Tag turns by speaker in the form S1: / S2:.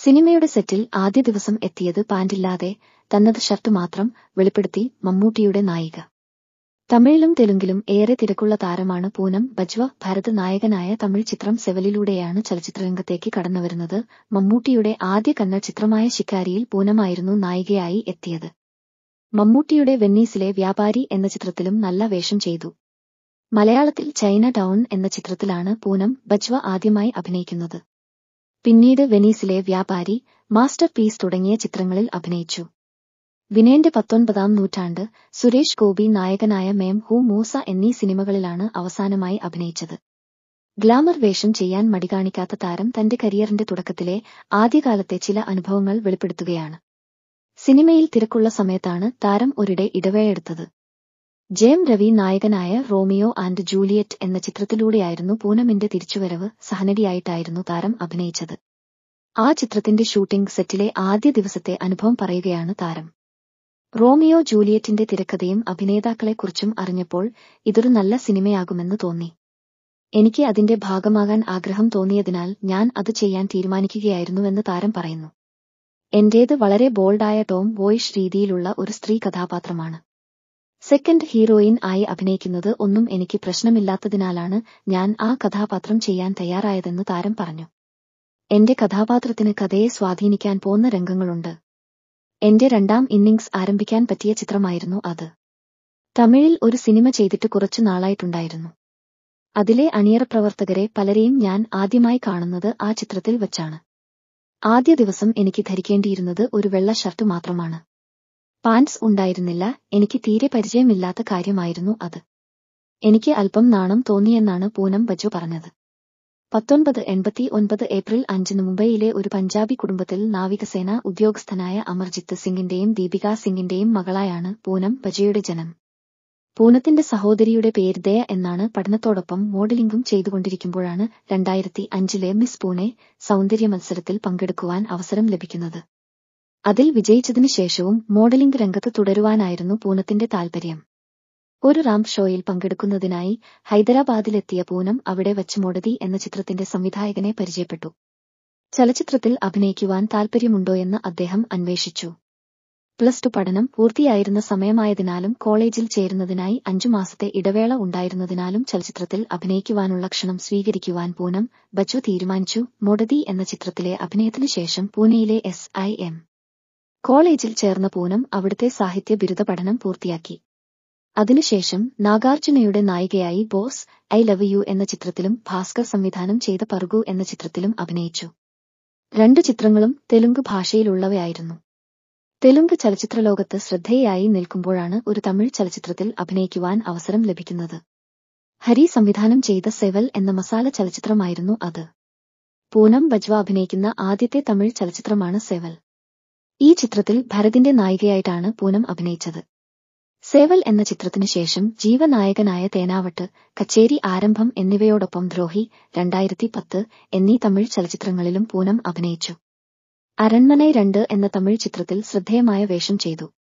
S1: സിനിമയുടെ സെറ്റിൽ ആദ്യ ദിവസം എത്തിയത് പാന്റില്ലാതെ തന്നത് ഷർട്ട് മാത്രം വെളിപ്പെടുത്തി മമ്മൂട്ടിയുടെ നായിക. തമിഴിലും തെലുങ്കിലും ഏറെ തിരക്കുള്ള താരമാണ് പൂനം ബജ്വ. ഭരത് നായകനായ തമിഴ് ചിത്രം സെവലിലൂടെയാണ് ചലച്ചിത്രരംഗത്തേക്ക് കടന്നുവരുന്നത്. മമ്മൂട്ടിയുടെ ആദ്യ കന്നഡ ചിത്രമായ ശിക്കാരിയിൽ പൂനമായിരുന്നു നായികയായി എത്തിയത്. മമ്മൂട്ടിയുടെ വെന്നീസിലെ വ്യാപാരി എന്ന ചിത്രത്തിലും നല്ല വേഷം ചെയ്തു. മലയാളത്തിൽ ചൈന ടൗൺ എന്ന ചിത്രത്തിലാണ് പൂനം ബജ്വ ആദ്യമായി അഭിനയിക്കുന്നത്. പിന്നീട് വെനീസിലെ വ്യാപാരി, മാസ്റ്റർ പീസ് തുടങ്ങിയ ചിത്രങ്ങളിൽ അഭിനയിച്ചു. വിനയന്റെ 19ാം നൂറ്റാണ്ട്, സുരേഷ് ഗോപി നായകനായ മേം ഹൂ മൂസ എന്നീ സിനിമകളിലാണ് അവസാനമായി അഭിനയിച്ചത്. ഗ്ലാമർ വേഷം ചെയ്യാൻ മടികാണിക്കാത്ത താരം തന്റെ കരിയറിന്റെ തുടക്കത്തിലെ ആദ്യകാലത്തെ ചില അനുഭവങ്ങൾ വെളിപ്പെടുത്തുകയാണ്. സിനിമയിൽ തിരക്കുള്ള സമയത്താണ് താരം ഒരിടെ ഇടവേളയെടുത്തത്. ജയം രവി നായകനായ റോമിയോ ആൻഡ് ജൂലിയറ്റ് എന്ന ചിത്രത്തിലൂടെയായിരുന്നു പൂനമിന്റെ തിരിച്ചുവരവ്. സഹനടിയായിട്ടായിരുന്നു താരം അഭിനയിച്ചത്. ആ ചിത്രത്തിന്റെ ഷൂട്ടിംഗ് സെറ്റിലെ ആദ്യ ദിവസത്തെ അനുഭവം പറയുകയാണ് താരം. റോമിയോ ജൂലിയറ്റിന്റെ തിരക്കഥയും അഭിനേതാക്കളെക്കുറിച്ചും അറിഞ്ഞപ്പോൾ ഇതൊരു നല്ല സിനിമയാകുമെന്ന് തോന്നി. എനിക്ക് അതിന്റെ ഭാഗമാകാൻ ആഗ്രഹം തോന്നിയതിനാൽ ഞാൻ അത് ചെയ്യാൻ തീരുമാനിക്കുകയായിരുന്നുവെന്ന് താരം പറയുന്നു. എന്റേത് വളരെ ബോൾഡായ ടോം ബോയിഷ് രീതിയിലുള്ള ഒരു സ്ത്രീ കഥാപാത്രമാണ്. സെക്കൻഡ് ഹീറോയിൻ ആയി അഭിനയിക്കുന്നത് ഒന്നും എനിക്ക് പ്രശ്നമില്ലാത്തതിനാലാണ് ഞാൻ ആ കഥാപാത്രം ചെയ്യാൻ തയ്യാറായതെന്ന് താരം പറഞ്ഞു. എന്റെ കഥാപാത്രത്തിന് കഥയെ സ്വാധീനിക്കാൻ പോന്ന രംഗങ്ങളുണ്ട്. എന്റെ രണ്ടാം ഇന്നിംഗ്സ് ആരംഭിക്കാൻ പറ്റിയ ചിത്രമായിരുന്നു അത്. തമിഴിൽ ഒരു സിനിമ ചെയ്തിട്ട് കുറച്ചു നാളായിട്ടുണ്ടായിരുന്നു. അതിലെ അണിയറ പ്രവർത്തകരെ പലരെയും ഞാൻ ആദ്യമായി കാണുന്നത് ആ ചിത്രത്തിൽ വച്ചാണ്. ആദ്യ ദിവസം എനിക്ക് ധരിക്കേണ്ടിയിരുന്നത് ഒരു വെള്ള ഷർട്ട് മാത്രമാണ്. പാന്റ്സ് ഉണ്ടായിരുന്നില്ല. എനിക്ക് തീരെ പരിചയമില്ലാത്ത കാര്യമായിരുന്നു അത്. എനിക്ക് അല്പം നാണം തോന്നിയെന്നാണ് പൂനം ബജ്വ പറഞ്ഞത്. 1989 ഏപ്രിൽ 5 മുംബൈയിലെ ഒരു പഞ്ചാബി കുടുംബത്തിൽ നാവികസേന ഉദ്യോഗസ്ഥനായ അമർജിത്ത് സിംഗിന്റെയും ദീപിക സിംഗിന്റെയും മകളായാണ് പൂനം ബജ്വയുടെ ജനനം. പൂനത്തിന്റെ സഹോദരിയുടെ പേര് ദയ എന്നാണ്. പഠനത്തോടൊപ്പം മോഡലിംഗും ചെയ്തുകൊണ്ടിരിക്കുമ്പോഴാണ് 2005 മിസ് പൂനെ സൗന്ദര്യ മത്സരത്തിൽ പങ്കെടുക്കുവാൻ അവസരം ലഭിക്കുന്നത്. അതിൽ വിജയിച്ചതിനു ശേഷവും മോഡലിംഗ് രംഗത്ത് തുടരുവാനായിരുന്നു പൂനത്തിന്റെ താൽപര്യം. ഒരു റാംപ് ഷോയിൽ പങ്കെടുക്കുന്നതിനായി ഹൈദരാബാദിലെത്തിയ പൂനം അവിടെ വച്ച് മോഡതി എന്ന ചിത്രത്തിന്റെ സംവിധായകനെ പരിചയപ്പെട്ടു. ചലച്ചിത്രത്തിൽ അഭിനയിക്കുവാൻ താൽപര്യമുണ്ടോയെന്ന് അദ്ദേഹം അന്വേഷിച്ചു. +2 പഠനം പൂർത്തിയായിരുന്ന സമയമായതിനാലും കോളേജിൽ ചേരുന്നതിനായി 5 മാസത്തെ ഇടവേള ഉണ്ടായിരുന്നതിനാലും ചലച്ചിത്രത്തിൽ അഭിനയിക്കുവാനുള്ള ക്ഷണം സ്വീകരിക്കുവാൻ പൂനം ബജ്വ തീരുമാനിച്ചു. മോഡതി എന്ന ചിത്രത്തിലെ അഭിനയത്തിനു ശേഷം പൂനെയിലെ SIM കോളേജിൽ ചേർന്ന പൂനം അവിടുത്തെ സാഹിത്യ ബിരുദ പഠനം പൂർത്തിയാക്കി. അതിനുശേഷം നാഗാർജുനയുടെ നായികയായി ബോസ് ഐ ലവ് യു എന്ന ചിത്രത്തിലും ഭാസ്കർ സംവിധാനം ചെയ്ത പർഗു എന്ന ചിത്രത്തിലും അഭിനയിച്ചു. 2 ചിത്രങ്ങളും തെലുങ്ക് ഭാഷയിലുള്ളവയായിരുന്നു. തെലുങ്ക് ചലച്ചിത്രലോകത്ത് ശ്രദ്ധേയയായി നിൽക്കുമ്പോഴാണ് ഒരു തമിഴ് ചലച്ചിത്രത്തിൽ അഭിനയിക്കുവാൻ അവസരം ലഭിക്കുന്നത്. ഹരി സംവിധാനം ചെയ്ത സെവൽ എന്ന മസാല ചലച്ചിത്രമായിരുന്നു അത്. പൂനം ബജ്വ അഭിനയിക്കുന്ന ആദ്യത്തെ തമിഴ് ചലച്ചിത്രമാണ് സെവൽ. ഈ ചിത്രത്തിൽ ഭരതിന്റെ നായികയായിട്ടാണ് പൂനം അഭിനയിച്ചത്. സേവൽ എന്ന ചിത്രത്തിനു ശേഷം ജീവനായകനായ തേനാവട്ട്, കച്ചേരി ആരംഭം എന്നിവയോടൊപ്പം ദ്രോഹി, 2010 എന്നീ തമിഴ് ചലച്ചിത്രങ്ങളിലും പൂനം അഭിനയിച്ചു. അരൺമനൈ 2 എന്ന തമിഴ് ചിത്രത്തിൽ ശ്രദ്ധേയമായ വേഷം ചെയ്തു.